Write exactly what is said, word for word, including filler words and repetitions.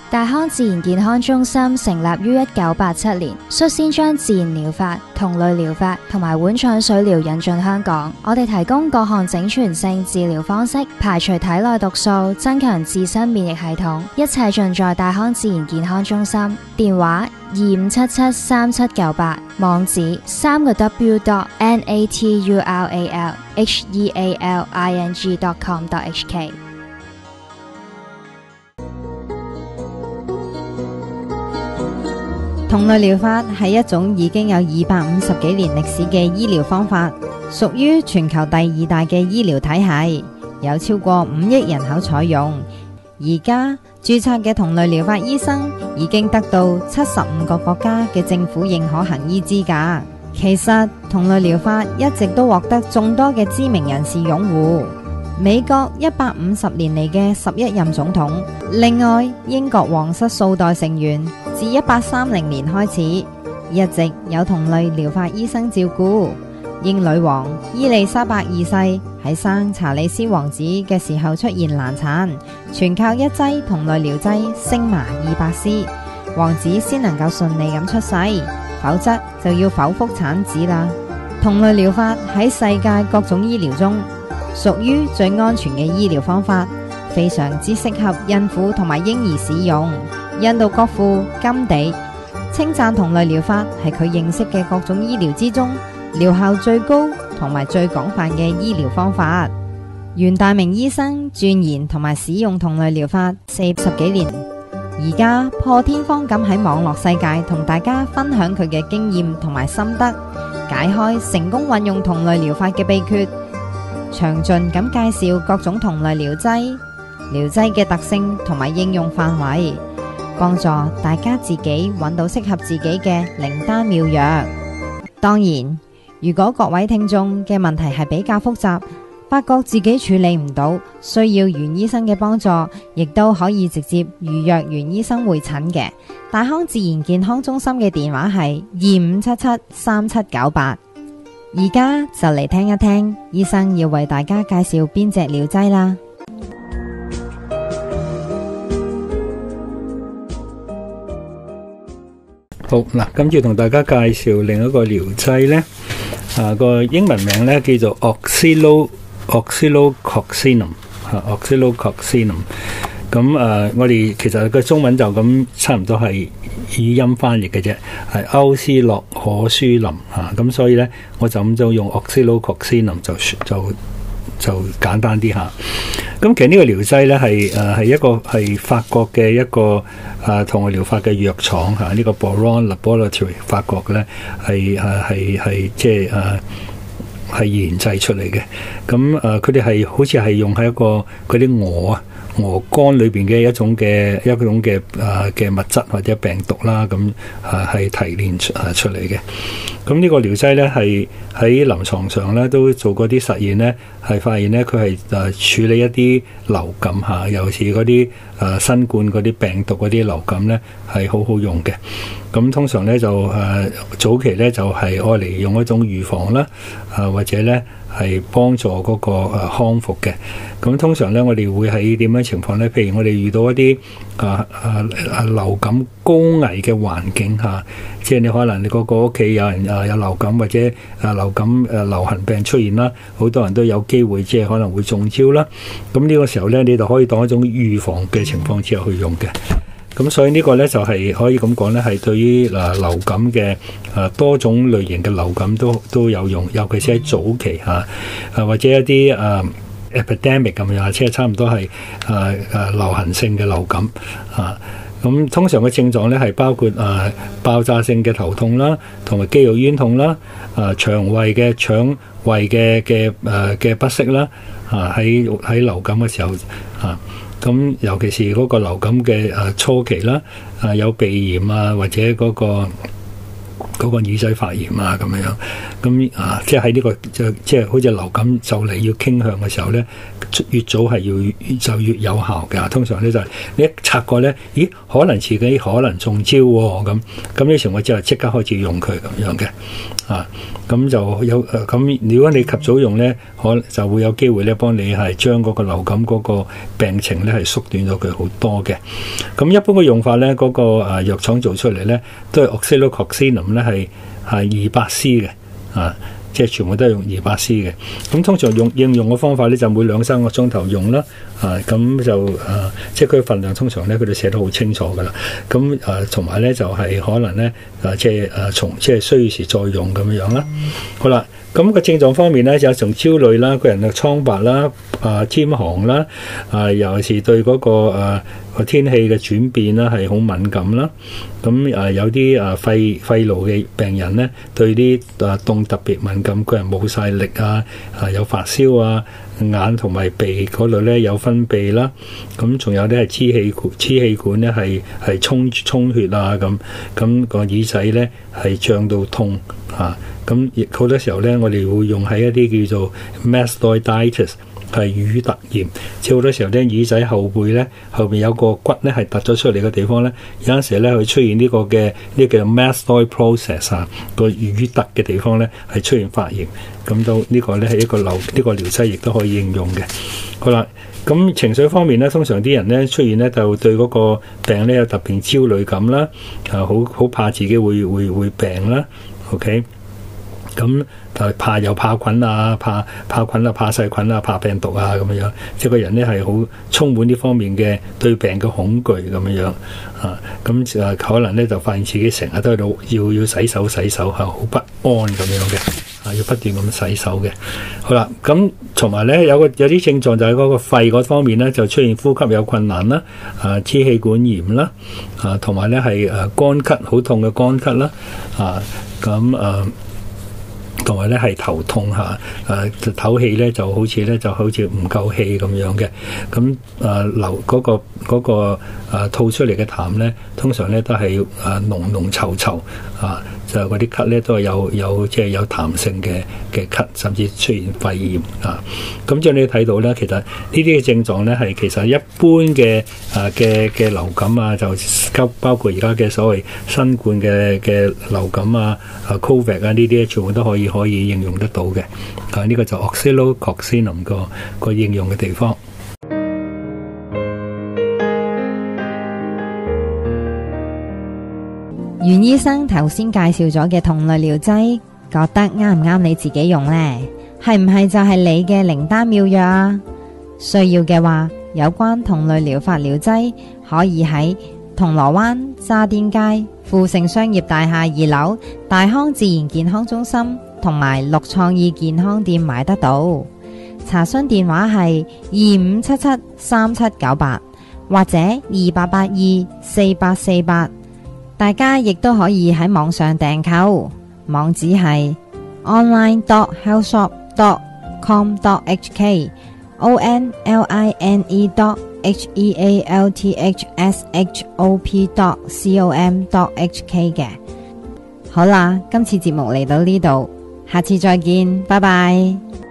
大康自然健康中心成立於一九八七年，率先將自然療法、同類療法同埋碗腸水療引進香港。我哋提供各項整全性治療方式，排除體內毒素，增強自身免疫系統，一切盡在大康自然健康中心。電話二五七七三七九八，網址三個 w dot n a t u r a l h e a l i n g dot com dot h k。 同類療法係一種已經有二百五十幾年歷史嘅醫療方法，屬於全球第二大嘅醫療體系，有超過五億人口採用。而家註冊嘅同類療法醫生已經得到七十五個國家嘅政府認可行醫資格。其實同類療法一直都獲得眾多嘅知名人士擁護。美國一百五十年嚟嘅十一任總統，另外英國皇室數代成員自一八三零年開始，一直有同類療法醫生照顧。英女王伊麗莎白二世喺生查理斯王子嘅時候出現難產，全靠一劑同類療劑星麻二百絲，王子先能夠順利咁出世，否則就要剖腹產子啦。同類療法喺世界各種醫療中屬於最安全嘅醫療方法，非常之適合孕婦同埋嬰兒使用。印度國父甘地稱讚同類療法係佢認識嘅各種醫療之中療效最高同埋最廣泛嘅醫療方法。袁大明醫生鑽研同埋使用同類療法四十幾年，而家破天荒咁喺網絡世界同大家分享佢嘅經驗同埋心得，解開成功運用同類療法嘅秘訣，詳盡咁介紹各種同類療劑、療劑嘅特性同埋應用範圍，幫助大家自己揾到適合自己嘅靈丹妙藥。當然，如果各位聽眾嘅問題係比較複雜，發覺自己處理唔到，需要袁醫生嘅幫助，亦都可以直接預約袁醫生會診嘅。大康自然健康中心嘅電話係二五七七三七九八。而家就嚟聽一聽醫生要為大家介紹邊隻療劑啦。 好嗱，今次同大家介紹另一個療劑呢，啊個英文名呢叫做 Oxalo Oxalocoxinum 吓 Oxalocoxinum。咁誒，我哋其實個中文就咁差唔多係語音翻譯嘅啫，係歐斯洛可舒林嚇。咁所以咧，我就咁就用 Oxalocoxinum 就就就簡單啲嚇。咁其實呢個療劑咧係誒係一個係法國嘅一個誒同類療法嘅藥廠嚇，呢個 Boiron Laboratory 法國嘅咧係誒係係即係誒係研製出嚟嘅。咁誒佢哋係好似係用喺一個嗰啲鵝啊。鵝肝裏邊嘅一種嘅一種嘅誒嘅物質或者病毒啦，咁誒係提煉出誒出嚟嘅。咁呢個療劑咧係喺臨床上咧都做過啲實驗咧，係發現咧佢係誒處理一啲流感嚇，尤其是嗰啲誒新冠嗰啲病毒嗰啲流感咧係好好用嘅。咁通常咧就誒、呃、早期咧就係愛嚟用一種預防啦，啊、呃、或者咧係幫助嗰、那個、呃、康復嘅。咁通常咧我哋會喺點樣情況咧？譬如我哋遇到一啲啊啊啊流感高危嘅環境下，即係你可能你嗰個屋企有人啊有流感或者啊流感誒流行病出現啦，好多人都有機會即係可能會中招啦。咁呢個時候咧，你就可以當一種預防嘅情況之下去用嘅。咁所以呢個咧就係、是、可以咁講咧，係對於嗱流感嘅誒多種類型嘅流感都都有用，尤其是喺早期嚇，啊或者一啲誒、啊、epidemic 咁樣，即係差唔多係誒誒流行性嘅流感啊。咁通常嘅症狀咧係包括誒、啊、爆炸性嘅頭痛啦，同埋肌肉酸痛啦，誒腸胃嘅腸胃嘅嘅誒嘅不適啦，啊喺喺流感嘅時候啊。咁尤其是嗰個流感嘅誒初期啦，啊有鼻炎啊或者嗰個嗰個耳仔發炎啊咁樣，咁啊即係喺呢個就即係好似流感就嚟要傾向嘅時候咧，越早係要就越有效嘅。通常咧就係、是、你一察覺咧，咦可能自己可能中招喎咁，咁呢時我就即刻開始用佢咁樣嘅，啊咁就有咁如果你及早用咧，可能就會有機會咧幫你係將嗰個流感嗰個病情咧係縮短咗佢好多嘅。咁一般嘅用法咧，嗰、那個誒藥廠做出嚟咧都係 Oxylococcinum 咧係係二百 C 嘅，啊。即係全部都係用二百 C 嘅，咁通常用應用嘅方法咧就每兩三個鐘頭用啦，啊咁就啊即係佢份量通常咧佢哋寫得好清楚噶啦，咁啊同埋咧就係、是、可能咧啊即係啊從即係需要時再用咁樣樣啦。好啦，咁個症狀方面咧就有從焦慮啦，個人嘅蒼白啦，啊兼寒啦，啊尤其是對嗰、那個啊個天氣嘅轉變啦係好敏感啦，咁啊有啲啊肺肺癆嘅病人咧對啲啊凍特別敏感，個人冇晒力啊，啊有發燒啊，眼同埋鼻嗰度咧有分泌啦，咁仲有咧係支氣管支氣管咧係係充充血啊咁，咁個耳仔咧係脹到痛啊，咁亦好多時候咧我哋會用喺一啲叫做 mastoiditis。係乳突炎，即係好多時候咧耳仔後背咧後邊有個骨咧係突咗出嚟嘅地方咧，有陣時咧會出現呢個嘅呢個 mastoid process 啊，個乳突嘅地方咧係出現發炎，咁都呢個咧係一個療呢個療劑亦都可以應用嘅。好啦，咁情緒方面咧，通常啲人咧出現咧就對嗰個病咧有特別焦慮感啦，啊好好怕自己會會會病啦 ，OK。咁誒怕又怕菌啊，怕怕菌啊，怕細菌啊，怕病毒啊咁樣，即係個人咧係好充滿呢方面嘅對病嘅恐懼咁樣啊。咁誒可能咧就發現自己成日都喺度要要洗手洗手係好不安咁樣嘅，啊要不斷咁洗手嘅。好啦，咁同埋咧有個有啲症狀就係嗰個肺嗰方面咧就出現呼吸有困難啦，啊支氣管炎啦，啊同埋咧係誒乾咳好痛嘅乾咳啦，啊咁誒。同埋咧係頭痛嚇，誒唞氣咧就好似咧就好似唔夠氣咁樣嘅，咁誒流嗰個嗰個誒吐出嚟嘅痰咧，通常咧都係誒濃濃稠稠啊，就嗰啲咳咧都係有有即係有痰性嘅嘅咳，甚至出現肺炎啊。咁即係你睇到咧，其實呢啲嘅症狀咧係其實一般嘅誒嘅嘅流感啊，就包括而家嘅所謂新冠嘅嘅流感啊、啊 Covid 啊呢啲，全部都可以。可以應用得到嘅，啊呢、這個就 Oxylococcinum 個個應用嘅地方。 袁醫生頭先介紹咗嘅同類療劑，覺得啱唔啱你自己用呢？係唔係就係你嘅靈丹妙藥啊？需要嘅話，有關同類療法療劑可以喺銅鑼灣渣甸街富盛商業大廈二樓大康自然健康中心同埋綠創意健康店買得到，查詢電話係二五七七三七九八或者二八八二四八四八，大家亦都可以喺網上訂購，網址係 online dot health shop dot com dot h k o n l i n e dot h e a l t h s h o p dot com dot h k 嘅。好啦，今次節目嚟到呢度，下次再見，拜拜。